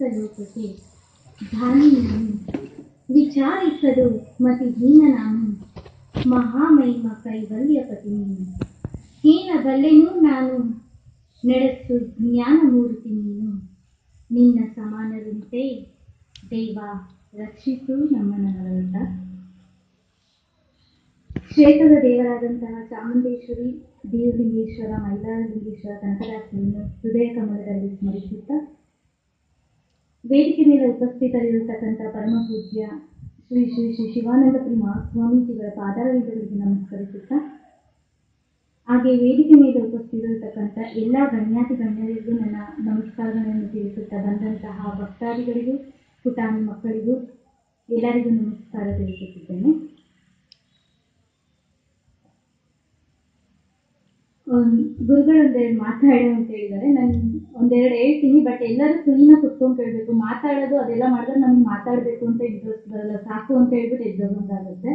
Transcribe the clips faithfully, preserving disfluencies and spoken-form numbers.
ವಿಶ್ವಲೋಕಕ್ಕೆ ಧಾನಿ ನಾನು ವಿಚಾರಿಸಲು ಮತಿಹೀನ ನಾನು ಮಹಾಮಹಿಮ ಕೈವಲ್ಯಪತಿ ನೀನು ಹೀನ ಬಲ್ಲೆನೂ ನಾನು ನಡೆಸು ಜ್ಞಾನಮೂರ್ತಿ ನೀನು ನಿನ್ನ ಸಮಾನರಂತೆ ದೇವ ರಕ್ಷಿಸು ನಮ್ಮನವರಂತ. ಕ್ಷೇತ್ರದ ದೇವರಾದಂತಹ ಚಾಮುಂಡೇಶ್ವರಿ, ಬೀರಲಿಂಗೇಶ್ವರ, ಮೈಲಾರಲಿಂಗೇಶ್ವರ, ಕನಕದಾಸರನ್ನು ಹೃದಯ ಕಮಲದಲ್ಲಿ ಸ್ಮರಿಸುತ್ತಾ ವೇದಿಕೆ ಮೇಲೆ ಉಪಸ್ಥಿತರಿರತಕ್ಕಂಥ ಪರಮ ಪೂಜ್ಯ ಶ್ರೀ ಶ್ರೀ ಶ್ರೀ ಶಿವಾನಂದಪುರಿ ಮಹಾಸ್ವಾಮೀಜಿಗಳ ಪಾದಾರವಿಂದಗಳಿಗೆ ನಮಸ್ಕರಿಸುತ್ತಾ ಹಾಗೆ ವೇದಿಕೆ ಮೇಲೆ ಉಪಸ್ಥಿತರಿರತಕ್ಕಂಥ ಎಲ್ಲ ಗಣ್ಯಾತಿ ಗಣ್ಯರಿಗೂ ನನ್ನ ನಮಸ್ಕಾರಗಳನ್ನು ತಿಳಿಸುತ್ತಾ ಬಂದಂತಹ ಭಕ್ತಾದಿಗಳಿಗೂ ಪುಟಾಣಿ ಮಕ್ಕಳಿಗೂ ಎಲ್ಲರಿಗೂ ನಮಸ್ಕಾರ ತಿಳಿಸುತ್ತಿದ್ದೇನೆ. ಗುರುಗಳು ಒಂದೆರಡು ಮಾತಾಡು ಅಂತ ಹೇಳಿದ್ದಾರೆ. ನಾನು ಒಂದೆರಡು ಹೇಳ್ತೀನಿ, ಬಟ್ ಎಲ್ಲರೂ ಸುಮ್ಮನೆ ಕುತ್ಕೊಂಡು ಕೇಳಬೇಕು. ಮಾತಾಡೋದು ಅದೆಲ್ಲ ಮಾಡಿದ್ರೆ ನಮ್ಗೆ ಮಾತಾಡಬೇಕು ಅಂತ ಇಂಟ್ರೆಸ್ಟ್ ಬರಲ್ಲ, ಸಾಕು ಅಂತ ಹೇಳ್ಬಿಟ್ಟು ಎದ್ದೋಗಂತಾಗುತ್ತೆ.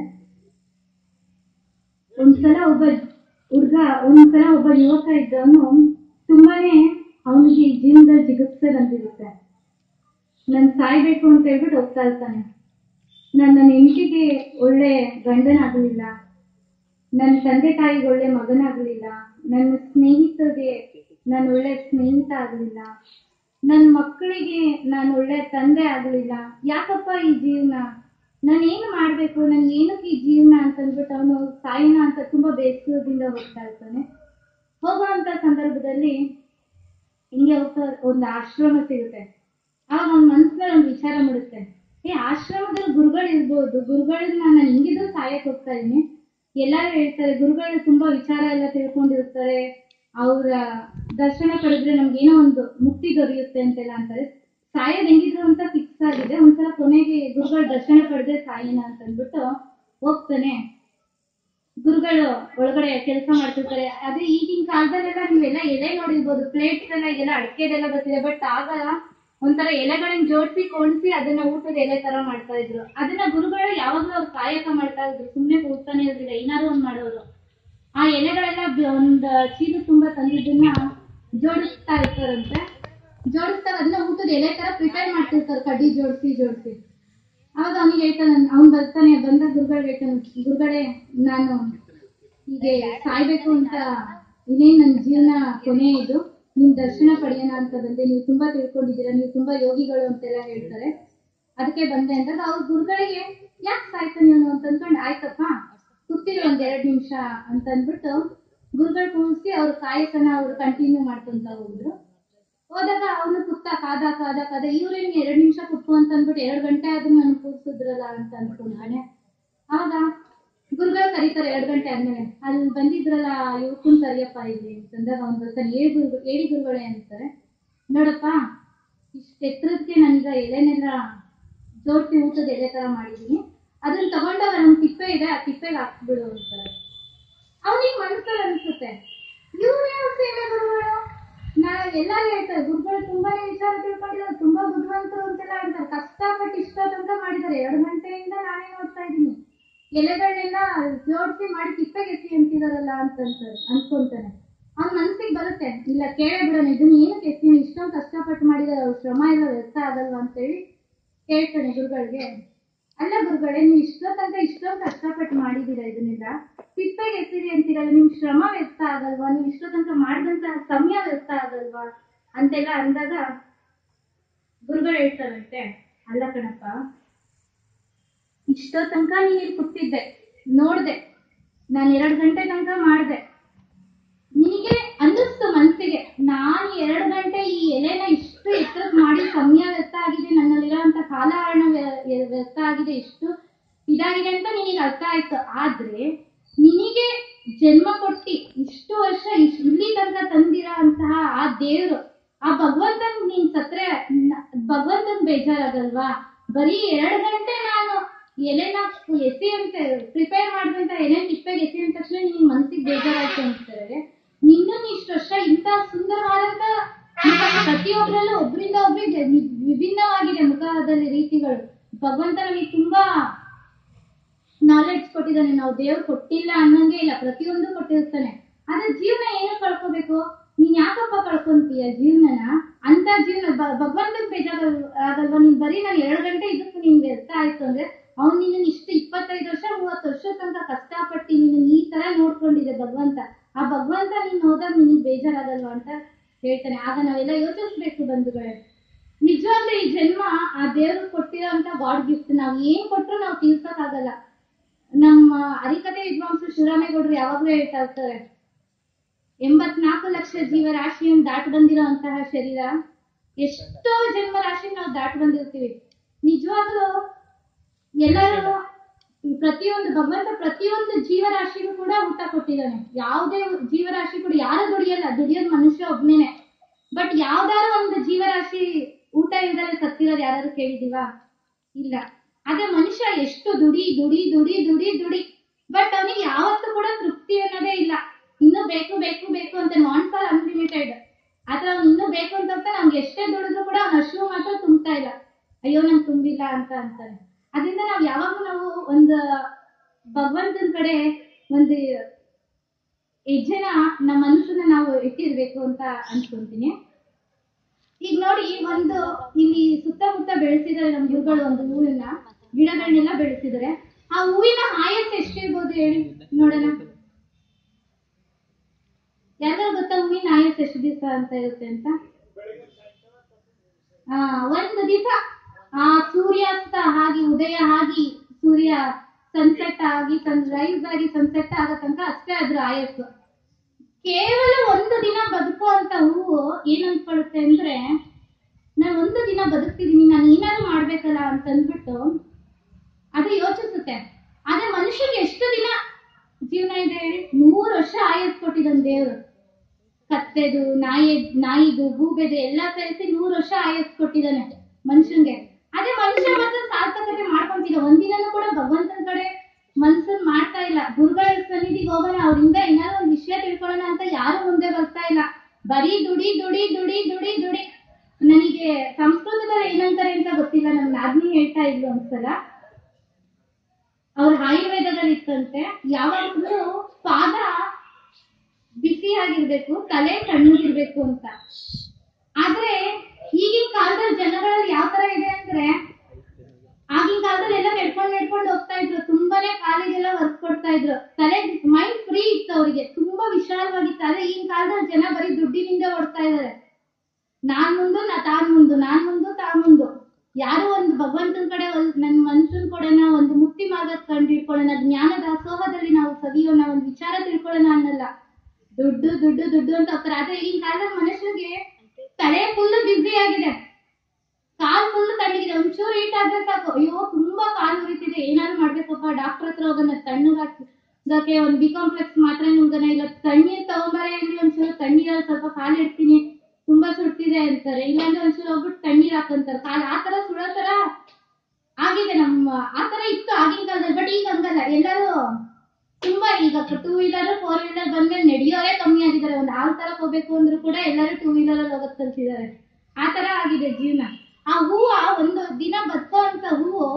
ಒಂದ್ಸಲ ಒಬ್ಬ ಹುಡುಗ ಒಂದ್ಸಲ ಒಬ್ಬ ಯುವಕ ಇದ್ದವನು ತುಂಬಾನೇ ಅವನಿಗೆ ಜೀವನದಲ್ಲಿ ಜಿಗುಪ್ಸೆ ಬಂದಿರುತ್ತೆ. ನನ್ ಸಾಯ್ಬೇಕು ಅಂತ ಹೇಳ್ಬಿಟ್ಟು ಹೋಗ್ತಾ ಇರ್ತಾನೆ. ನನ್ನ ಹೆಂಡತಿಗೆ ಒಳ್ಳೆ ಗಂಡನಾಗಲಿಲ್ಲ, ನನ್ನ ತಂದೆ ತಾಯಿಗೆ ಒಳ್ಳೆ ಮಗನಾಗಲಿಲ್ಲ, ನನ್ನ ಸ್ನೇಹಿತರಿಗೆ ನಾನು ಒಳ್ಳೆ ಸ್ನೇಹಿತ ಆಗಲಿಲ್ಲ, ನನ್ನ ಮಕ್ಕಳಿಗೆ ನಾನು ಒಳ್ಳೆ ತಂದೆ ಆಗಲಿಲ್ಲ, ಯಾಕಪ್ಪ ಈ ಜೀವನ, ನಾನು ಏನು ಮಾಡಬೇಕು, ನನ್ ಏನಕ್ಕೆ ಈ ಜೀವನ ಅಂತಂದ್ಬಿಟ್ಟು ಅವನು ಸಾಯಿನ ಅಂತ ತುಂಬಾ ಬೇಸರದಿಂದ ಹೋಗ್ತಾ ಇರ್ತಾನೆ. ಹೋಗುವಂತ ಸಂದರ್ಭದಲ್ಲಿ ಹಿಂಗೆ ಹೋಗ್ತಾ ಒಂದು ಆಶ್ರಮ ಸಿಗುತ್ತೆ. ಆವಾಗ ಅವ್ನ ಮನಸ್ಸಿನಲ್ಲಿ ಒಂದು ವಿಚಾರ ಮೂಡುತ್ತೆ, ಏ ಆಶ್ರಮದಲ್ಲಿ ಗುರುಗಳು ಇರ್ಬೋದು, ಗುರುಗಳನ್ನ ನಾನು ಹಿಂಗಿದ್ರು ಸಾಯಕ್ ಹೋಗ್ತಾ ಇದೀನಿ. ಎಲ್ಲಾರು ಹೇಳ್ತಾರೆ ಗುರುಗಳು ತುಂಬಾ ವಿಚಾರ ಎಲ್ಲ ತಿಳ್ಕೊಂಡಿರ್ತಾರೆ, ಅವರ ದರ್ಶನ ಪಡೆದ್ರೆ ನಮ್ಗೆ ಏನೋ ಒಂದು ಮುಕ್ತಿ ದೊರೆಯುತ್ತೆ ಅಂತೆಲ್ಲ ಅಂತಾರೆ. ಸಾಯೋದ್ ಹೆಂಗಿದ್ರು ಅಂತ ಫಿಕ್ಸ್ ಆಗಿದೆ. ಒಂದ್ಸಲ ಕೊನೆಗೆ ಗುರುಗಳ ದರ್ಶನ ಪಡೆದ್ರೆ ಸಾಯಿನ ಅಂತ ಅಂದ್ಬಿಟ್ಟು ಹೋಗ್ತಾನೆ. ಗುರುಗಳು ಒಳಗಡೆ ಕೆಲಸ ಮಾಡ್ತಿರ್ತಾರೆ. ಅದೇ ಈಗಿನ ಕಾಲದಲ್ಲೆಲ್ಲ ನೀವೆಲ್ಲ ಎಲೆ ನೋಡಿರ್ಬೋದು, ಪ್ಲೇಟ್ಸ್ ಎಲ್ಲ ಈಗೆಲ್ಲ ಅಡಿಕೆದೆಲ್ಲ ಬರ್ತಿದೆ. ಬಟ್ ಆಗ ಒಂಥರ ಎಲೆಗಳನ್ನ ಜೋಡಿಸಿ ಕೊಂಡ್ಸಿ ಅದನ್ನ ಊಟದ ಎಲೆ ತರ ಮಾಡ್ತಾ ಇದ್ರು. ಅದನ್ನ ಗುರುಗಳು ಯಾವಾಗ್ಲೂ ಅವ್ರು ಕಾಯಕ ಮಾಡ್ತಾ ಇದ್ರು, ಸುಮ್ನೆ ಕೂರ್ತಾನೆ ಇರ್ಲಿಲ್ಲ, ಏನಾದ್ರು ಒಂದ್ ಮಾಡೋರು. ಆ ಎಲೆಗಳೆಲ್ಲ ಒಂದ್ ಚೀಲ ತುಂಬಾ ತಂದಿದ್ದನ್ನ ಜೋಡಿಸ್ತಾ ಇರ್ತಾರಂತೆ. ಜೋಡಿಸ್ತಾರೆ, ಅದನ್ನ ಊಟದ ಎಲೆ ತರ ಪ್ರಿಪೇರ್ ಮಾಡ್ತಿರ್ತಾರೆ, ಕಡ್ಡಿ ಜೋಡಿಸಿ ಜೋಡಿಸಿ. ಅವಾಗ ಅವನಿಗೆ ಹೇಳ್ತಾನೆ, ಅವ್ನ್ ಬರ್ತಾನೆ, ಬಂದ ಗುರುಗಳಿಗೆ ಹೇಳ್ತಾನೆ, ಗುರುಗಳೇ ನಾನು ಹೀಗೆ ಸಾಯ್ಬೇಕು ಅಂತ ಇನ್ನೇನ್ ನನ್ನ ಜೀವನ ಕೊನೆ ಇದು, ನಿಮ್ ದರ್ಶನ ಪಡೆಯೋಣ ಅಂತ ಬಂದೆ, ನೀವು ತುಂಬಾ ತಿಳ್ಕೊಂಡಿದ್ದೀರಾ, ನೀವು ತುಂಬಾ ಯೋಗಿಗಳು ಅಂತೆಲ್ಲ ಹೇಳ್ತಾರೆ, ಅದಕ್ಕೆ ಬಂದೆ ಅಂದಾಗ ಅವ್ರ ಗುರುಗಳಿಗೆ ಯಾಕೆ ಸಾಯ್ತಾನೆ ಅವನು ಅಂತ ಅಂದ್ಕೊಂಡು, ಆಯ್ತಪ್ಪ ಕೂತಿರಿ ಒಂದ್ ಎರಡ್ ನಿಮಿಷ ಅಂತ ಅಂದ್ಬಿಟ್ಟು ಗುರುಗಳು ಕೂರಿಸಿ ಅವ್ರ ಕಾಯಕನ ಅವ್ರು ಕಂಟಿನ್ಯೂ ಮಾಡ್ಕೊಂತ ಹೋಗಿದ್ರು. ಹೋದಾಗ ಅವನು ಕುತ್ತ ಕಾದ ಕಾದ ಕಾದ ಇವ್ರೇನ್ ಎರಡ್ ನಿಮಿಷ ಕುತ್ಕು ಅಂತ ಅಂದ್ಬಿಟ್ಟು ಎರಡ್ ಗಂಟೆ ಆದ್ರೂ ನನ್ ಕೂರ್ಸಿದ್ರಲ್ಲ ಅಂತ ಅನ್ಕೊಂಡ್ತಾನೆ. ಅವಾಗ ಗುರುಗಳು ಕರೀತಾರೆ ಎರಡ್ ಗಂಟೆ ಆದ್ಮೇಲೆ, ಅಲ್ಲಿ ಬಂದಿದ್ರಲ್ಲ ಯುವಕನ್ ಕರಿಯಪ್ಪ ಇಲ್ಲಿ ಅಂತಂದಾಗ ಅವ್ನು ಬರ್ತಾನೆ. ಏಳಿ ಗುರು ಏಳಿ ಗುರುಗಳೇ ಅಂತಾರೆ. ನೋಡಪ್ಪ ಇಷ್ಟ ಎತ್ತರಕ್ಕೆ ನನಗ ಎಲೆನೆಲ್ಲ ಜೋಡಿಸಿ ಊಟದ ಎಲೆ ತರ ಮಾಡಿದೀನಿ, ಅದನ್ನ ತಗೊಂಡಾಗ ನಮ್ ತಿಪ್ಪೆ ಇದೆ, ಆ ತಿಪ್ಪೆಗೆ ಹಾಕ್ಬಿಡು ಅಂತಾರೆ. ಅವನಿಗೆ ಮನಸ್ಸಲ್ಲಿ ಅನ್ಸುತ್ತೆ, ಇವ್ರೇ ಸೇವೆ ಗುರುಗಳು, ನಾ ಎಲ್ಲಾರು ಹೇಳ್ತಾರೆ ಗುರುಗಳು ತುಂಬಾನೇ ವಿಚಾರ ತಿಳ್ಕೊಂಡಿದ್ದಾರೆ, ತುಂಬಾ ಬುದ್ಧಿವಂತರು ಅಂತೆಲ್ಲ ಹೇಳ್ತಾರೆ, ಕಷ್ಟಪಟ್ಟು ಇಷ್ಟ ತನಕ ಮಾಡಿದ್ದಾರೆ, ಎರಡು ಗಂಟೆಯಿಂದ ನಾನೇ ನೋಡ್ತಾ ಇದ್ದೀನಿ, ಎಲೆಗಳನ್ನೆಲ್ಲ ಜೋಡಿಸಿ ಮಾಡಿ ತಿಪ್ಪೆಗೆ ಎತ್ತಿ ಅಂತಿದಾರಲ್ಲ ಅಂತ ಅನ್ಕೊಂತಾನೆ. ಅವ್ನ ಮನಸ್ಸಿಗೆ ಬರುತ್ತೆ, ಇಲ್ಲ ಕೇಳೇ ಬಿಡೋಣ, ಇದನ್ನ ಏನಕ್ಕೆ ಎತ್ತೀನಿ, ಇಷ್ಟೊಂದು ಕಷ್ಟಪಟ್ಟು ಮಾಡಿದಾರೆ, ಅವ್ರ ಶ್ರಮ ಎಲ್ಲ ವ್ಯರ್ಥ ಆಗಲ್ವಾ ಅಂತೇಳಿ ಕೇಳ್ತಾನೆ ಗುರುಗಳಿಗೆ. ಅಲ್ಲ ಗುರುಗಳೇ, ನೀವು ಇಷ್ಟೋ ತನಕ ಇಷ್ಟೊಂದು ಕಷ್ಟಪಟ್ಟು ಮಾಡಿದೀರ, ಇದನ್ನೆಲ್ಲ ತಿಪ್ಪೆಗೆ ಎತ್ತಿರಿ ಅಂತೀರಲ್ಲ, ನಿಮ್ ಶ್ರಮ ವ್ಯರ್ಥ ಆಗಲ್ವಾ, ನೀವು ಇಷ್ಟೋ ತನಕ ಮಾಡಿದಂತಹ ಸಮಯ ವ್ಯರ್ಥ ಆಗಲ್ವಾ ಅಂತೆಲ್ಲ ಅಂದಾಗ ಗುರುಗಳು ಹೇಳ್ತಾರಂತೆ, ಅಲ್ಲ ಕಣಪ್ಪ, ಇಷ್ಟೋ ತನಕ ನೀನು ಕೂತಿದ್ದೆ, ನೋಡ್ದೆ, ನಾನು ಎರಡ್ ಗಂಟೆ ತನಕ ಮಾಡ್ದೆ, ನಿನಗೆ ಅನ್ನಿಸ್ತು ಮನ್ಸಿಗೆ ನಾನು ಎರಡ್ ಗಂಟೆ ಈ ಎಲೆನ ಇಷ್ಟು ಎತ್ತರಕ್ಕೆ ಮಾಡಿ ಸಮಯ ವ್ಯರ್ಥ ಆಗಿದೆ, ನನ್ನಲ್ಲಿರೋಂಥ ಕಾಲಹರಣ ವ್ಯರ್ಥ ಆಗಿದೆ, ಇಷ್ಟು ಇದಾಗಿದೆ ಅಂತ ನಿನಗೆ ಅರ್ಥ ಆಯ್ತು. ಆದ್ರೆ ನಿನಗೆ ಜನ್ಮ ಕೊಟ್ಟಿ ಇಷ್ಟು ವರ್ಷ ಇಲ್ಲಿ ತನಕ ತಂದಿರೋ ಅಂತಹ ಆ ದೇವ್ರು, ಆ ಭಗವಂತನ್ ನೀನ್ ಸತ್ರೆ ಭಗವಂತನ್ ಬೇಜಾರಾಗಲ್ವಾ? ಬರೀ ಎರಡ್ ಗಂಟೆ ನಾನು ಎಲೆನ ಎಸಿ ಅಂತ ಪ್ರಿಪೇರ್ ಮಾಡಿದಂತ ಎಲೆ ತಿಪ್ಪೆಗೆ ಎಸಿ ಅಂದ ತಕ್ಷಣ ನಿನ್ ಮನ್ಸಿಗೆ ಬೇಜಾರಾಯ್ತು ಅಂತಾರೆ. ನಿನ್ನೂ ಇಷ್ಟು ವರ್ಷ ಇಂತ ಸುಂದರವಾದಂತ ಪ್ರತಿಯೊಬ್ಬರಲ್ಲೂ ಒಬ್ರಿಂದ ಒಬ್ರಿಗೆ ವಿಭಿನ್ನವಾಗಿದೆ ಮುಖದಲ್ಲಿ ರೀತಿಗಳು. ಭಗವಂತ ನಮಗೆ ತುಂಬಾ ನಾಲೆಡ್ಜ್ ಕೊಟ್ಟಿದ್ದಾನೆ, ನಾವು ದೇವ್ರು ಕೊಟ್ಟಿಲ್ಲ ಅನ್ನಂಗೆ ಇಲ್ಲ, ಪ್ರತಿಯೊಂದು ಕೊಟ್ಟಿರ್ತಾನೆ. ಆದ್ರೆ ಜೀವನ ಏನು ಕಳ್ಕೋಬೇಕು, ನೀನ್ ಯಾಕಪ್ಪ ಕಳ್ಕೊಂತೀಯ ಜೀವನನ? ಅಂತ ಜೀವನ ಭಗವಂತನ್ ಬೇಜಾರಾಗಲ್ವಾ? ನೀನ್ ಬರೀ ನಾನು ಎರಡು ಗಂಟೆ ಇದಕ್ಕೂ ನಿನ್ ವ್ಯರ್ಥ ಆಯ್ತು ಅಂದ್ರೆ ಅವ್ನು ನಿನ್ನ ಇಷ್ಟು ಇಪ್ಪತ್ತೈದು ವರ್ಷ ಮೂವತ್ತು ವರ್ಷ ತನಕ ಕಷ್ಟಪಟ್ಟು ನಿನ್ನ ಈ ತರ ನೋಡ್ಕೊಂಡಿದೆ ಭಗವಂತ. ಆ ಭಗವಂತ ನೀನ್ ಹೋದಾಗ ನಿನಗೆ ಬೇಜಾರಾಗಲ್ವಾ ಅಂತ ಹೇಳ್ತಾನೆ. ಆಗ ನಾವೆಲ್ಲ ಯೋಚಿಸ್ಬೇಕು ಬಂಧುಗಳೇ, ನಿಜವಾಗ್ಲೂ ಈ ಜನ್ಮ ಆ ದೇವ್ರು ಕೊಟ್ಟಿರೋ ಅಂತ ಗಾಡ್ ಗಿಫ್ಟ್. ನಾವ್ ಏನ್ ಕೊಟ್ರು ನಾವು ತೀರ್ಸಕ್ ಆಗಲ್ಲ. ನಮ್ಮ ಹರಿಕಥೆ ವಿದ್ವಾಂಸರು ಶಿವರಾಮೇಗೌಡರು ಯಾವಾಗ್ಲೂ ಹೇಳ್ತಾ ಇರ್ತಾರೆ, ಎಂಬತ್ನಾಲ್ಕು ಲಕ್ಷ ಜೀವರಾಶಿಯನ್ನು ದಾಟ್ ಬಂದಿರೋ ಅಂತಹ ಶರೀರ, ಎಷ್ಟೋ ಜನ್ಮ ರಾಶಿ ನಾವು ದಾಟ್ ಬಂದಿರ್ತೀವಿ. ನಿಜವಾಗ್ಲೂ ಎಲ್ಲರೂ ಪ್ರತಿಯೊಂದು ಭಗವಂತ ಪ್ರತಿಯೊಂದು ಜೀವರಾಶಿಗೂ ಕೂಡ ಊಟ ಕೊಟ್ಟಿದ್ದಾನೆ. ಯಾವುದೇ ಜೀವರಾಶಿ ಕೂಡ ಯಾರು ದುಡಿಯಲ್ಲ, ದುಡಿಯೋದು ಮನುಷ್ಯ ಒಬ್ನೇನೆ. ಬಟ್ ಯಾವ್ದಾದ್ರು ಒಂದು ಜೀವರಾಶಿ ಊಟ ಇಲ್ದಲೆ ಸತ್ತಿರೋದು ಯಾರು ಕೇಳಿದೀವಾ? ಇಲ್ಲ. ಆದ್ರೆ ಮನುಷ್ಯ ಎಷ್ಟು ದುಡಿ ದುಡಿ ದುಡಿ ದುಡಿ ದುಡಿ ಬಟ್ ಅವನಿಗೆ ಯಾವತ್ತೂ ಕೂಡ ತೃಪ್ತಿ ಅನ್ನೋದೇ ಇಲ್ಲ. ಇನ್ನೂ ಬೇಕು ಬೇಕು ಬೇಕು ಅಂತ, ನಾನ್ ಫಾರ್ ಅನ್ಲಿಮಿಟೆಡ್. ಆದ್ರೆ ಅವ್ನು ಇನ್ನೂ ಬೇಕು ಅಂತ ನಮ್ಗೆ ಎಷ್ಟೇ ದುಡಿದ್ರು ಕೂಡ ಅವ್ನ ಹಸಿವು ಮಾತ್ರ ತುಂಬ್ತಾ ಇಲ್ಲ. ಅಯ್ಯೋ ನಂಗೆ ತುಂಬಿಲ್ಲ ಅಂತ ಅಂತಾನೆ. ಅದರಿಂದ ನಾವ್ ಯಾವಾಗ್ಲೂ ನಾವು ಒಂದು ಭಗವಂತನ ಕಡೆ ಒಂದು ಹೆಜ್ಜೆನ ನಮ್ಮ ಮನಸ್ಸನ್ನ ನಾವು ಇಟ್ಟಿರ್ಬೇಕು ಅಂತ ಅನ್ಕೊಂತೀನಿ. ಈಗ ನೋಡಿ, ಒಂದು ಇಲ್ಲಿ ಸುತ್ತಮುತ್ತ ಬೆಳೆಸಿದ್ದಾರೆ ನಮ್ಮ ಗುರುಗಳು, ಒಂದು ಹೂವಿನ ಗಿಡಗಳನ್ನೆಲ್ಲ ಬೆಳೆಸಿದ್ದಾರೆ. ಆ ಹೂವಿನ ಆಯಸ್ಸು ಎಷ್ಟಿರ್ಬೋದು ಹೇಳಿ ನೋಡೋಣ. ಯಾರು ಗೊತ್ತಾ ಹೂವಿನ ಆಯಸ್ಸು ಎಷ್ಟು ದಿವಸ ಅಂತ ಇರುತ್ತೆ ಅಂತ? ಆ ಒಂದು ದಿವಸ ಆ ಸೂರ್ಯಾಸ್ತ ಆಗಿ ಉದಯ ಆಗಿ ಸೂರ್ಯ ಸನ್ಸೆಟ್ ಆಗಿ ಸನ್ ರೈಸ್ ಆಗಿ ಸನ್ಸೆಟ್ ಆಗೋ ತನಕ ಅಷ್ಟೇ ಅದ್ರ ಆಯಸ್ಸು. ಕೇವಲ ಒಂದು ದಿನ ಬದುಕುವಂತ ಹೂವು ಏನ್ ಅನ್ಕೊಳ್ಳುತ್ತೆ ಅಂದ್ರೆ, ನಾನು ಒಂದು ದಿನ ಬದುಕ್ತಿದೀನಿ, ನಾನು ಏನಾದ್ರು ಮಾಡ್ಬೇಕಲ್ಲ ಅಂತ ಅಂದ್ಬಿಟ್ಟು ಅದು ಯೋಚಿಸುತ್ತೆ. ಆದ್ರೆ ಮನುಷ್ಯನಿಗೆ ಎಷ್ಟು ದಿನ ಜೀವನ ಇದೆ ಹೇಳಿ? ನೂರು ವರ್ಷ ಆಯಸ್ ಕೊಟ್ಟಿದ್ದಾನೆ ದೇವರು. ಕತ್ತೆದು, ನಾಯಿ ನಾಯಿದು ಗೂಬೆದು ಎಲ್ಲ ಸೇರಿಸಿ ನೂರು ವರ್ಷ ಆಯಸ್ ಕೊಟ್ಟಿದ್ದಾನೆ ಮನುಷ್ಯನ್ಗೆ. ಅದೇ ಮನುಷ್ಯ ಮಾತ್ರ ಸಾರ್ಥಕತೆ ಮಾಡ್ಕೊಂತಿಲ್ಲ. ಒಂದಿನೂ ಕೂಡ ಭಗವಂತನ ಕಡೆ ಮನ್ಸನ್ ಮಾಡ್ತಾ ಇಲ್ಲ. ಗುರುಗಳ ಸನ್ನಿಧಿಗೆ ಹೋಗೋಣ, ಅವ್ರಿಂದ ಏನಾದ್ರು ಒಂದು ವಿಷಯ ತಿಳ್ಕೊಳ್ಳೋಣ ಅಂತ ಯಾರು ಮುಂದೆ ಬರ್ತಾ ಇಲ್ಲ. ಬರೀ ದುಡಿ ದುಡಿ ದುಡಿ ದುಡಿ ದುಡಿ. ನನಗೆ ಸಂಸ್ಕೃತದಲ್ಲಿ ಏನಂತಾರೆ ಅಂತ ಗೊತ್ತಿಲ್ಲ, ನಮ್ ನಾದ್ನಿ ಹೇಳ್ತಾ ಇದ್ಲು ಒಂದ್ಸಲ. ಅವ್ರ ಆಯುರ್ವೇದದಲ್ಲಿ ಇತ್ತಂತೆ, ಯಾವಾಗಲೂ ಪಾದ ಬಿಸಿ ಆಗಿರ್ಬೇಕು, ತಲೆ ತಣ್ಣಗಿರ್ಬೇಕು ಅಂತ. ಆದ್ರೆ ಈಗಿನ ಕಾಲದಲ್ಲಿ ಜನಗಳಲ್ಲಿ ಯಾವ ತರ ಇದೆ ಅಂದ್ರೆ, ಆಗಿನ ಕಾಲದಲ್ಲಿ ಎಲ್ಲ ನಡ್ಕೊಂಡು ನಡ್ಕೊಂಡು ಹೋಗ್ತಾ ಇದ್ರು, ತುಂಬಾನೇ ಕಾಲಿಗೆಲ್ಲ ವರ್ಕ್ ಕೊಡ್ತಾ ಇದ್ರು, ತಲೆ ಮೈಂಡ್ ಫ್ರೀ ಇತ್ತು ಅವರಿಗೆ, ತುಂಬಾ ವಿಶಾಲವಾಗಿತ್ತು. ಆದ್ರೆ ಈಗಿನ ಕಾಲದಲ್ಲಿ ಜನ ಬರೀ ದುಡ್ಡಿನಿಂದ ಓಡ್ತಾ ಇದಾರೆ. ನಾನ್ ಮುಂದು ನಾ ತಾನ್ ಮುಂದು, ನಾನ್ ಮುಂದು ತಾ ಮುಂದು. ಯಾರು ಒಂದು ಭಗವಂತನ ಕಡೆ ನನ್ ಮನ್ಸನ್ ಕೊಡೋಣ, ಒಂದು ಮುಕ್ತಿ ಮಾರ್ಗ ಕಂಡು ಹಿಡ್ಕೊಳ್ಳೋಣ, ಜ್ಞಾನ ದಾಸೋಹದಲ್ಲಿ ನಾವು ಸವಿಯೋಣ, ಒಂದು ವಿಚಾರ ತಿಳ್ಕೊಳ್ಳೋಣ ಅನ್ನಲ್ಲ. ದುಡ್ಡು ದುಡ್ಡು ದುಡ್ಡು ಅಂತ ಹೋಗ್ತಾರೆ. ಆದ್ರೆ ಈಗಿನ ಕಾಲದಲ್ಲಿ ಮನುಷ್ಯನಿಗೆ ತಲೆ ಫುಲ್ ಬ್ಯುಸಿ ಆಗಿದೆ, ಕಾಲ್ ಫುಲ್ ತಣ್ಣಗಿದೆ. ಒಂಚೂರು ಹೀಟ್ ಆದ್ರೆ ಸಾಕು, ಅಯ್ಯೋ ತುಂಬಾ ಕಾಲು ಉರಿತಿದೆ, ಏನಾದ್ರು ಮಾಡ್ಬೇಕಪ್ಪ, ಡಾಕ್ಟರ್ ಹತ್ರ ಹೋಗೋಣ, ತಣ್ಣಗಾಕೆ ಒಂದು ಬಿ ಕಾಂಪ್ಲೆಕ್ಸ್ ಮಾತ್ರ ನುಂಗನ, ಇಲ್ಲ ತಣ್ಣೀರ್ ತಗೊಂಬಾರೆ ಇಲ್ಲಿ ಒಂಚೂರು ತಣ್ಣೀರ ಸ್ವಲ್ಪ ಕಾಲು ಇಡ್ತೀನಿ, ತುಂಬಾ ಸುಡ್ತಿದೆ ಅಂತಾರೆ. ಇಲ್ಲಾಂದ್ರೆ ಒಂಚೂರು ಹೋಗ್ಬಿಟ್ಟು ತಣ್ಣೀರ್ ಹಾಕಂತಾರೆ ಕಾಲು. ಆತರ ಸುಡೋ ತರ ಆಗಿದೆ ನಮ್ಮ, ಆತರ ಇತ್ತು ಆಗಿನ ಕಾಲದಲ್ಲಿ. ಬಟ್ ಈಗ ಹಂಗಲ್ಲ, ಎಲ್ಲರೂ ತುಂಬಾ ಈಗ ಟೂ ವೀಲರ್ ಫೋರ್ ವೀಲರ್ ಬಂದ್ರೆ ನಡೆಯೋರೇ ಕಮ್ಮಿ ಆಗಿದ್ದಾರೆ. ಒಂದು ಹಾಲ್ ತರಕ್ ಹೋಗ್ಬೇಕು ಅಂದ್ರೂ ಕೂಡ ಎಲ್ಲರೂ ಟೂ ವೀಲರ್ ಅಲ್ಲಿ ಹೋಗಕ್ ಕಲ್ತಿದ್ದಾರೆ. ಆತರ ಆಗಿದೆ ಜೀವನ. ಆ ಹೂವು ಒಂದು ದಿನ ಬದುಕೋ ಅಂತ ಹೂವು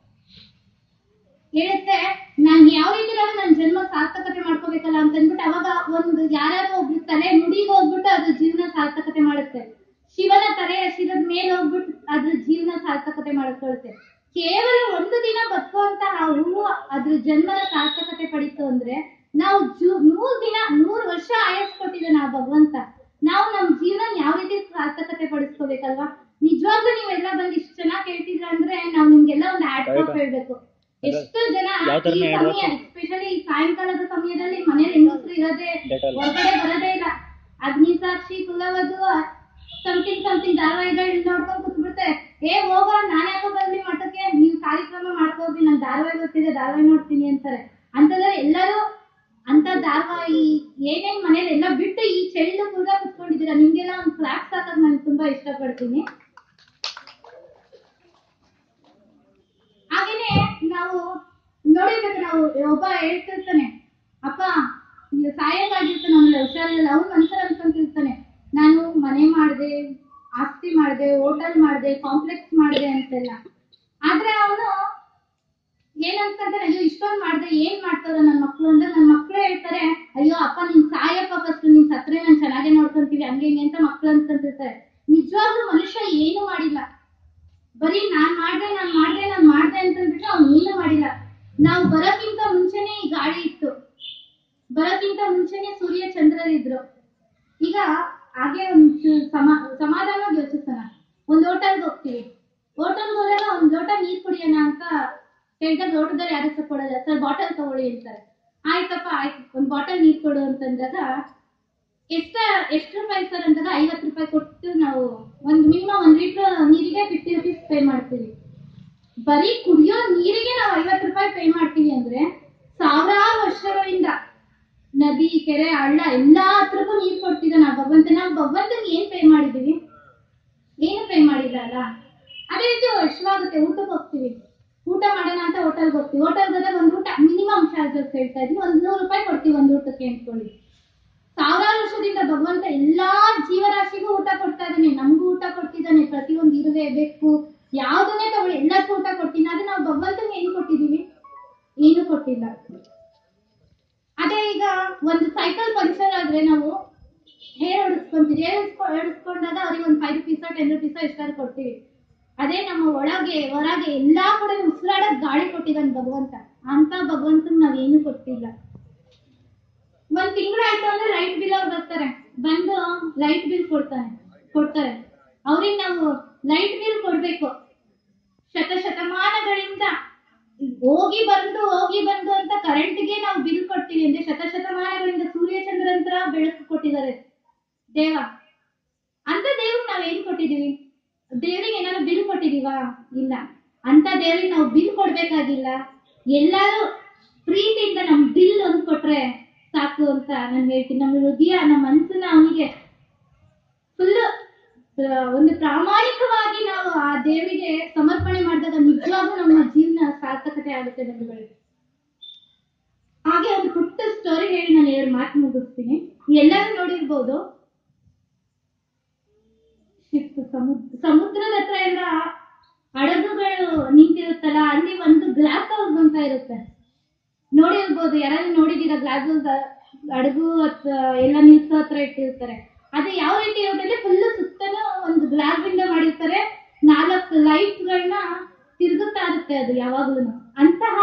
ಹೇಳುತ್ತೆ, ನಾನ್ ಯಾವ ರೀತಿ ನನ್ನ ಜನ್ಮ ಸಾರ್ಥಕತೆ ಮಾಡ್ಕೋಬೇಕಲ್ಲ ಅಂತ ಅಂದ್ಬಿಟ್ಟು ಅವಾಗ ಒಂದು ಯಾರು ಒಬ್ರು ತಲೆ ನುಡಿಗೆ ಹೋಗ್ಬಿಟ್ಟು ಅದ್ರ ಜೀವನ ಸಾರ್ಥಕತೆ ಮಾಡುತ್ತೆ. ಶಿವನ ತಲೆ ಶಿರದ ಮೇಲೆ ಹೋಗ್ಬಿಟ್ಟು ಅದ್ರ ಜೀವನ ಸಾರ್ಥಕತೆ ಮಾಡ್ಕೊಳುತ್ತೆ. ಕೇವಲ ಒಂದು ದಿನ ಬದುಕುವಂತ ಆ ಹೂವು ಅದ್ರ ಜನ್ಮದ ಸಾರ್ಥಕತೆ ಪಡಿತು ಅಂದ್ರೆ, ನಾವು ಜೂ ನೂರ್ ದಿನ ನೂರ್ ವರ್ಷ ಆಯಸ್ ಕೊಟ್ಟಿದ್ದಾನೆ ಆ ಭಗವಂತ. ನಾವು ನಮ್ ಜೀವನ ಯಾವ ರೀತಿ ಸಾರ್ಥಕತೆ ಪಡಿಸ್ಕೋಬೇಕಲ್ವಾ? ನಿಜವಾಗ್ಲೂ ನೀವೆಲ್ಲ ಬಂದು ಇಷ್ಟು ಚೆನ್ನಾಗಿ ಕೇಳ್ತಿದ್ರ ಅಂದ್ರೆ ನಾವು ನಿಮ್ಗೆಲ್ಲ ಒಂದು ಆಡ್ ಕಾಪ್ ಹೇಳ್ಬೇಕು. ಎಷ್ಟು ಜನ ಈ ಸಮಯ ಎಸ್ಪೆಷಲಿ ಈ ಸಾಯಂಕಾಲದ ಸಮಯದಲ್ಲಿ ಮನೇಲಿ ಹೆಂಗಸರು ಇರೋದೇ, ಹೊರಗಡೆ ಬರೋದೇ ಇಲ್ಲ. ಅಗ್ನಿ ಸಾಕ್ಷಿ, ಕುಲವಧು, ಸಮಥಿಂಗ್ ಸಮಥಿಂಗ್ ಧಾರಾವಾಹಿಗಳು ನೋಡ್ಕೊಂಡು ಕೂತ್ಬಿಡ್ತೆ. ಏ ಹೋಗ, ನಾನು ಯಾಕೋ ಬರ್ಲಿ ಮಠಕ್ಕೆ, ನೀವು ಕಾರ್ಯಕ್ರಮ ಮಾಡ್ಕೋದ್ರಿ, ನಾನು ಧಾರಾವಾಹಿ ಗೊತ್ತಿದೆ ಧಾರಾವಾಹಿ ನೋಡ್ತೀನಿ ಅಂತಾರೆ. ಅಂತಂದ್ರೆ ಎಲ್ಲರೂ ಅಂತ ಧಾರಾವಾಹಿ ಏನೇನ್ ಮನೇಲಿ ಎಲ್ಲ ಬಿಟ್ಟು ಈ ಚೆಳ್ಳು ಕೂಡ ಕುತ್ಕೊಂಡಿದ್ದೀರಾ. ನಿಮ್ಗೆಲ್ಲ ಒಂದು ಕ್ಲಾಸ್ ಹಾಕೋದ್ ನಾನು ತುಂಬಾ ಇಷ್ಟಪಡ್ತೀನಿ. ಹಾಗೇನೆ ನಾವು ನೋಡಿರ್ಬೇಕು, ನಾವು ಒಬ್ಬ ಹೇಳ್ತಿರ್ತಾನೆ, ಅಪ್ಪ ಸಾಯಂಗಾಗಿರ್ತಾನೆ, ನಮ್ಗೆ ಹುಷಾರಿಲ್ಲ, ಅವ್ನು ಮನ್ಸಲ್ಲಿ ಅನ್ಕೊಂತಿರ್ತಾನೆ, ನಾನು ಮನೆ ಮಾಡಿದೆ, ಆಸ್ತಿ ಮಾಡಿದೆ, ಹೋಟೆಲ್ ಮಾಡಿದೆ, ಕಾಂಪ್ಲೆಕ್ಸ್ ಮಾಡಿದೆ ಅಂತೆಲ್ಲ. ಆದ್ರೆ ಅವನು ಏನ್ ಅನ್ಕೊಂತಾರೆ, ಅಯ್ಯೋ ಇಷ್ಟೊಂದು ಮಾಡಿದ್ರೆ ಏನ್ ಮಾಡ್ತಾರ ನನ್ನ ಮಕ್ಳು ಅಂತ. ನನ್ನ ಮಕ್ಳು ಹೇಳ್ತಾರೆ, ಅಯ್ಯೋ ಅಪ್ಪ ನಿನ್ ಸಾಯಪ್ಪ ಫಸ್ಟ್, ನೀನ್ ಸತ್ರೆ ನಾನ್ ಚೆನ್ನಾಗೇ ನೋಡ್ಕೊಂತೀವಿ ಹಂಗೆ ಹಿಂಗೆ ಅಂತ ಮಕ್ಳು ಅನ್ಕೊಂತಿರ್ತಾರೆ. ನಿಜವಾಗ್ಲೂ ಮನುಷ್ಯ ಏನು ಮಾಡಿಲ್ಲ, ಬರೀ ನಾನ್ ಮಾಡ್ದೆ ನಾನ್ ಮಾಡ್ದೆ ನಾನ್ ಮಾಡ್ದೆ ಅಂತ ಅಂದ್ಬಿಟ್ಟು ಅವ್ನು ಏನು ಮಾಡಿಲ್ಲ. ನಾವು ಬರೋಕ್ಕಿಂತ ಮುಂಚೆನೆ ಈ ಗಾಳಿ ಇತ್ತು, ಬರೋಕ್ಕಿಂತ ಮುಂಚೆನೆ ಸೂರ್ಯ ಚಂದ್ರರಿದ್ರು. ಈಗ ಹಾಗೆ ಒಂದು ಸಮಾ ಸಮಾಧಾನವಾಗಿ ಯೋಚಿಸೋಣ. ಒಂದ್ ಹೋಟೆಲ್ಗೆ ಹೋಗ್ತೀವಿ, ಹೋಟೆಲ್ಗೆ ಹೋದಾಗ ಒಂದ್ ಲೋಟ ನೀರ್ ಕುಡಿಯೋಣ ಅಂತ ಹೇಳಿದಾಗ ಲೋಟದಲ್ಲಿ ಯಾರು ಕೊಡೋಲ್ಲ, ಸರ್ ಬಾಟಲ್ ತಗೊಳ್ಳಿ ಅಂತಾರೆ. ಆಯ್ತಪ್ಪ ಆಯ್ತು ಒಂದ್ ಬಾಟಲ್ ನೀರ್ ಕೊಡು ಅಂತಂದಾಗ ಎಷ್ಟ ಎಷ್ಟು ರೂಪಾಯಿ ಸರ್ ಅಂದಾಗ ಐವತ್ತು ರೂಪಾಯಿ ಕೊಟ್ಟು ನಾವು ಒಂದ್ ಮಿನಿಮಮ್ ಒಂದ್ ಲೀಟರ್ ನೀರಿಗೆ ಫಿಫ್ಟಿ ರುಪೀಸ್ ಪೇ ಮಾಡ್ತೀವಿ. ಬರೀ ಕುಡಿಯೋ ನೀರಿಗೆ ನಾವು ಐವತ್ತು ರೂಪಾಯಿ ಪೇ ಮಾಡ್ತೀವಿ ಅಂದ್ರೆ ಸಾವಿರಾರು ವರ್ಷಗಳಿಂದ ನದಿ ಕೆರೆ ಹಳ್ಳ ಎಲ್ಲಾ ಹತ್ರಕ್ಕೂ ನೀರ್ ಕೊಡ್ತಿದ್ದ ನಾವು ಭಗವಂತ. ನಾವು ಭಗವಂತನಿಗೆ ಏನ್ ಪೇ ಮಾಡಿದೀವಿ? ಏನು ಪೇ ಮಾಡಿಲ್ಲ ಅಲ್ಲ. ಅದೇ ರೀತಿ ವರ್ಷವಾಗುತ್ತೆ, ಊಟಕ್ಕೆ ಹೋಗ್ತೀವಿ, ಊಟ ಮಾಡೋಣ ಅಂತ ಹೋಟೆಲ್ಗೆ ಹೋಗ್ತೀವಿ. ಹೋಟೆಲ್ಗೆ ಹೋದಾಗ ಒಂದ್ ಊಟ ಮಿನಿಮಮ್ ಚಾರ್ಜಸ್ ಹೇಳ್ತಾ ಇದ್ವಿ, ಒಂದ್ ನೂರು ರೂಪಾಯಿ ಕೊಡ್ತೀವಿ ಒಂದ್ ಊಟಕ್ಕೆ ಅಂದ್ಕೊಳ್ಳಿ. ಸಾವಿರಾರು ವರ್ಷದಿಂದ ಭಗವಂತ ಎಲ್ಲಾ ಜೀವರಾಶಿಗೂ ಊಟ ಕೊಡ್ತಾ ಇದ್ದಾನೆ, ನಮಗೂ ಊಟ ಕೊಡ್ತಿದ್ದಾನೆ. ಪ್ರತಿಯೊಂದು ಇರುವೆ ಬೆಕ್ಕು ಯಾವ್ದನ್ನೇ ತಗೊಳ್ಳಿ ಎಲ್ಲಕ್ಕೂ ಊಟ ಕೊಡ್ತೀನಿ. ಆದ್ರೆ ನಾವು ಭಗವಂತನಿಗೆ ಏನು ಕೊಟ್ಟಿದೀವಿ? ಏನು ಕೊಟ್ಟಿಲ್ಲ. ಅದೇ ಈಗ ಒಂದು ಸೈಕಲ್ ಪಂಕ್ಚರ್ ಆದ್ರೆ ನಾವು ಹೇರ್ ಹೊಡಿಸ್ಕೊಂತೀವಿ, ಹೇರ್ ಹೊಡಿಸ್ಕೊಂಡಾಗ ಅವ್ರಿಗೆ ಒಂದು ಫೈವ್ ರುಪೀಸ್ ಟೆನ್ ರುಪೀಸ್ ಎಷ್ಟಾದ್ರು ಕೊಡ್ತೀವಿ. ಅದೇ ನಮ್ಮ ಒಳಗೆ ಹೊರಗೆ ಎಲ್ಲಾ ಕಡೆ ಉಸಿರಾಡಕ್ ಗಾಳಿ ಕೊಟ್ಟಿದ್ದಾನೆ ಭಗವಂತ. ಅಂತ ಭಗವಂತನ್ ನಾವೇನು ಕೊಟ್ಟಿಲ್ಲ. ಒಂದ್ ತಿಂಗಳಾಯ್ತು ಅಂದ್ರೆ ಲೈಟ್ ಬಿಲ್ ಅವ್ರು ಬರ್ತಾರೆ, ಬಂದು ಲೈಟ್ ಬಿಲ್ ಕೊಡ್ತಾನೆ ಕೊಡ್ತಾರೆ ಅವ್ರಿಗೆ ನಾವು ಲೈಟ್ ಬಿಲ್ ಕೊಡ್ಬೇಕು. ಶತಶತಮಾನಗಳಿಂದ ಹೋಗಿ ಬಂದು ಹೋಗಿ ಬಂದು ಅಂತ ಕರೆಂಟ್ಗೆ ನಾವು ಬಿಲ್ ಕೊಡ್ತೀವಿ ಅಂದ್ರೆ ಶತಶತಮಾನಗಳಿಂದ ಸೂರ್ಯಚಂದ್ರಂತರ ಬೆಳಕು ಕೊಟ್ಟಿದ್ದಾರೆ ದೇವ. ಅಂತ ದೇವ್ರಿಗೆ ನಾವೇನ್ ಕೊಟ್ಟಿದೀವಿ? ದೇವ್ರಿಗೆ ಏನಾದ್ರು ಬಿಲ್ ಕೊಟ್ಟಿದೀವಾ? ಇಲ್ಲ. ಅಂತ ದೇವ್ರಿಗೆ ನಾವು ಬಿಲ್ ಕೊಡ್ಬೇಕಾಗಿಲ್ಲ. ಎಲ್ಲಾರು ಪ್ರೀತಿಯಿಂದ ನಮ್ ಬಿಲ್ ಒಂದ್ ಕೊಟ್ರೆ ಸಾಕು ಅಂತ ನಾನು ಹೇಳ್ತೀನಿ. ನಮ್ಮ ಹೃದಯ ನಮ್ಮ ಮನಸ್ಸನ್ನ ಅವನಿಗೆ ಫುಲ್ ಒಂದು ಪ್ರಾಮಾಣಿಕವಾಗಿ ನಾವು ಆ ದೇವರಿಗೆ ಸಮರ್ಪಣೆ ಮಾಡಿದಾಗ ನಿಜವಾಗೂ ನಮ್ಮ ಜೀವನ ಸಾರ್ಥಕತೆ ಆಗುತ್ತೆ ಬಂಧುಗಳಿಗೆ. ಹಾಗೆ ಒಂದು ಪುಟ್ಟ ಸ್ಟೋರಿ ಹೇಳಿ ನಾನು ಎರಡು ಮಾತು ಮುಗಿಸ್ತೀನಿ. ಎಲ್ಲರೂ ನೋಡಿರ್ಬೋದು, ಸಮುದ್ರ ಸಮುದ್ರದ ಹತ್ರ ಎಲ್ಲ ಹಡಗುಗಳು ನಿಂತಿರುತ್ತಲ್ಲ, ಅಲ್ಲಿ ಒಂದು ಗ್ಲಾಸ್ ಹೌಸ್ ಅಂತ ಇರುತ್ತೆ. ನೋಡಿರ್ಬೋದು, ಯಾರಾದ್ರೂ ನೋಡಿದೀರಾ ಗ್ಲಾಸ್ ಹೌಸ್? ಹಡಗು ಎಲ್ಲ ನಿಲ್ಸೋ ಹತ್ರ ಇಟ್ಟಿರ್ತಾರೆ. ಅದು ಯಾವ ರೀತಿ ಇರೋದಂದ್ರೆ ಫುಲ್ ಸುತ್ತಲೂ ಒಂದು ಗ್ಲಾಸ್ ಇಂದ ಮಾಡಿರ್ತಾರೆ, ನಾಲ್ಕು ಲೈಟ್ಸ್ ಗಳನ್ನ ತಿರುಗುತ್ತಾ ಇರುತ್ತೆ ಅದು ಯಾವಾಗ್ಲೂ. ಅಂತಹ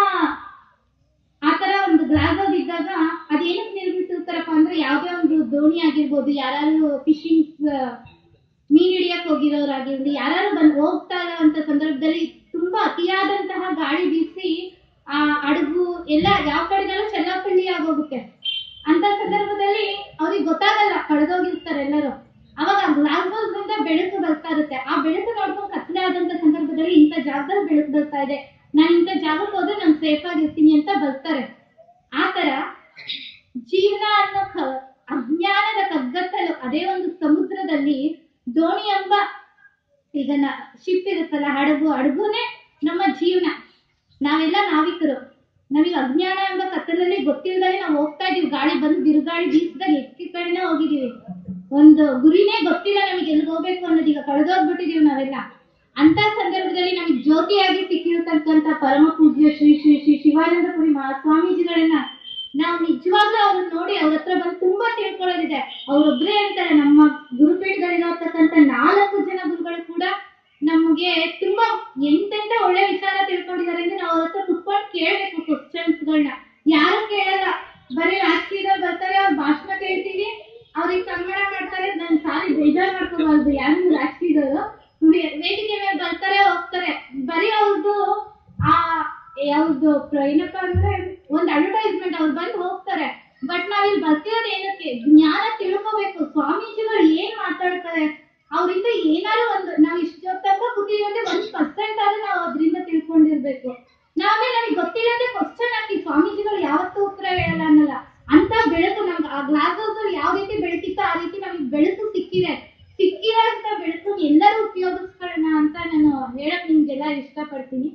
ಆತರ ಒಂದು ಗ್ಲಾಸ್ ಹೌಸ್ ಇದ್ದಾಗ ಅದೇನಕ್ಕೆ ನಿರ್ಮಿಸಿರ್ತಾರಪ್ಪ ಅಂದ್ರೆ ಯಾವ್ದೇ ಒಂದು ದೋಣಿ ಆಗಿರ್ಬೋದು, ಯಾರು ಫಿಶಿಂಗ್ ಮೀನ್ ಹಿಡಿಯಕ್ ಹೋಗಿರೋರಾಗಿರ್ಲಿ, ಯಾರು ಬಂದು ಹೋಗ್ತಾ ಇರೋಂತ ಸಂದರ್ಭದಲ್ಲಿ ತುಂಬಾ ಅತಿಯಾದಂತಹ ಗಾಳಿ ಬೀಸಿ ಆ ಹಡಗು ಎಲ್ಲ ಯಾವ ಕಡೆಗೆಲ್ಲ ಚೆಲ್ಲಾಪಳ್ಳಿ ಆಗೋಗುತ್ತೆ. ಅಂತ ಸಂದರ್ಭದಲ್ಲಿ ಅವ್ರಿಗೆ ಗೊತ್ತಾಗಲ್ಲ, ಕಳೆದೋಗಿರ್ತಾರೆ ಎಲ್ಲರೂ. ಅವಾಗ ಗ್ಲಾಸ್ ಹೌಸ್ ಇಂದ ಬೆಳಕು ಬರ್ತಾ ಇರುತ್ತೆ. ಆ ಬೆಳಕು ನೋಡ್ಕೊಂಡು ಕತ್ಲೆ ಆದಂತ ಸಂದರ್ಭದಲ್ಲಿ ಇಂಥ ಜಾಗದಲ್ಲಿ ಬೆಳಕು ಬರ್ತಾ ಇದೆ, ನಾನು ಇಂಥ ಜಾಗಕ್ಕೆ ಹೋದ್ರೆ ನಾನು ಸೇಫ್ ಆಗಿರ್ತೀನಿ ಅಂತ ಬರ್ತಾರೆ. ಆತರ ಜೀವನ ಅನ್ನೋ ಅಜ್ಞಾನದ ಕಗ್ಗತ್ತಲು ಅದೇ ಒಂದು ಸಮುದ್ರದಲ್ಲಿ ದೋಣಿ ಎಂಬ ಈಗ ಶಿಪ್ ಇರುತ್ತಲ್ಲ, ಹಡಗು, ಹಡಗುನೇ ನಮ್ಮ ಜೀವನ. ನಾವೆಲ್ಲ ನಾವಿಕರು, ನಮಗೆ ಅಜ್ಞಾನ ಎಂಬ ಕತ್ತಲಲ್ಲಿ ಗೊತ್ತಿಲ್ಲದೆ ನಾವು ಹೋಗ್ತಾ ಇದೀವಿ. ಗಾಳಿ ಬಂದು ಬಿರುಗಾಳಿ ಬೀಸಿದಾಗ ಎತ್ತಿ ಕಡೆನೇ ಹೋಗಿದೀವಿ, ಒಂದು ಗುರಿನೇ ಗೊತ್ತಿಲ್ಲ ನಮಗೆ ಎಲ್ಲಿ ಹೋಗ್ಬೇಕು ಅನ್ನೋದು. ಈಗ ಕಳೆದೋಗ್ಬಿಟ್ಟಿದೀವಿ ನಾವೆಲ್ಲ. ಅಂತ ಸಂದರ್ಭದಲ್ಲಿ ನಮಗೆ ಜ್ಯೋತಿಯಾಗಿ ಸಿಕ್ಕಿರತಕ್ಕಂತ ಪರಮ ಪೂಜ್ಯ ಶ್ರೀ ಶ್ರೀ ಶ್ರೀ ಶಿವಾನಂದಪುರಿ ಮಹಾಸ್ವಾಮೀಜಿಗಳನ್ನ ನಾವು ನಿಜವಾಗ್ಲೂ ಅವ್ರನ್ನ ನೋಡಿ ಅವ್ರ ಹತ್ರ ಬಂದು ತುಂಬಾ ತಿಳ್ಕೊಳ್ಳೋದಿದೆ. ಅವ್ರೊಬ್ರೇ ಅಂತಾರೆ, ನಮ್ಮ ಗುರುಪೀಠಗಳಿರತಕ್ಕಂತ ನಾಲ್ಕು ಜನ ಗುರುಗಳು ಕೂಡ ನಮ್ಗೆ ತುಂಬಾ ಎಂತೆಂತ ಒಳ್ಳೆ ವಿಚಾರ ತಿಳ್ಕೊಂಡಿದ್ದಾರೆ ಅಂದ್ರೆ ನಾವು ಅವ್ರ ಹತ್ರ ಕುತ್ಕೊಂಡು ಕೇಳ್ಬೇಕು ಕ್ವಶನ್ಸ್ಗಳನ್ನ. ಯಾರು ಕೇಳಲ್ಲ, ಬರೀ ರಾಜಕೀಯದವ್ರು ಬರ್ತಾರೆ, ಅವ್ರ ಭಾಷಣ ಕೇಳ್ತೀವಿ, ಅವ್ರಿಗೆ ಸನ್ಮಾನ ಮಾಡ್ತಾರೆ. ನನ್ ಸಾರಿ ಬೇಜಾರ್ ಮಾಡ್ಕೋಬಾರ್ದು, ಯಾರು ರಾಜಕೀಯದವರು ವೇದಿಕೆ ಮೇಲೆ ಬರ್ತಾರೆ ಹೋಗ್ತಾರೆ, ಬರೀ ಅವ್ರದ್ದು ಆ ಯಾವ್ದು ಏನಪ್ಪಾ ಅಂದ್ರೆ ಒಂದ್ ಅಡ್ವರ್ಟೈಸ್ಮೆಂಟ್, ಅವ್ರು ಬಂದು ಹೋಗ್ತಾರೆ. ಬಟ್ ನಾವಿಲ್ಲಿ ಬರ್ತಿರೋದು ಏನಕ್ಕೆ? ಜ್ಞಾನ ತಿಳ್ಕೋಬೇಕು. ಸ್ವಾಮೀಜಿಗಳು ಏನ್ ಮಾತಾಡ್ತಾರೆ, ಅವ್ರಿಂದ ಏನಾದ್ರು ಒಂದು ನಾವು ಇಷ್ಟು ತನಕ ಕೂತಿದ್ರೆ ಒಂದ್ ಪರ್ಸೆಂಟ್ ಆದ್ರೂ ನಾವು ಅದ್ರಿಂದ ತಿಳ್ಕೊಂಡಿರ್ಬೇಕು. ನಾವೇ ನಮಗೆ ಗೊತ್ತಿರೋದೇ ಕ್ವಶನ್ ಹಾಕಿ ಸ್ವಾಮೀಜಿಗಳು ಯಾವತ್ತೂ ಉತ್ತರ ಹೇಳಲ್ಲ ಅನ್ನಲ್ಲ. ಅಂತ ಬೆಳಕು ನಮ್ಗೆ ಆ ಗ್ಲಾಸ್ ಹೌಸ್ ಅಲ್ಲಿ ಯಾವ ರೀತಿ ಬೆಳಕಿತ್ತು ಆ ರೀತಿ ನಮಗೆ ಬೆಳಕು ಸಿಕ್ಕಿದೆ. ಸಿಕ್ಕಿರೋಂತ ಬೆಳಕು ಎಲ್ಲರೂ ಉಪಯೋಗಿಸ್ಕೊಳ್ಳೋಣ ಅಂತ ನಾನು ಹೇಳಕ್ ನಿಮ್ಗೆಲ್ಲ ಇಷ್ಟಪಡ್ತೀನಿ.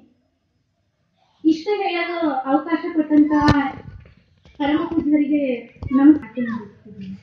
ಇಷ್ಟ ಹೇಳಲು ಅವಕಾಶ ಕೊಟ್ಟಂತ ಪರಮ ಪೂಜ್ಯರಿಗೆ ನಮಸ್ಕಾರ.